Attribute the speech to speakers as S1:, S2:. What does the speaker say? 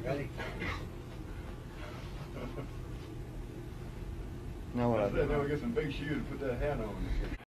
S1: Okay.
S2: Now what I
S3: I said,
S2: do?
S3: now we get some big shoes to put that hat on.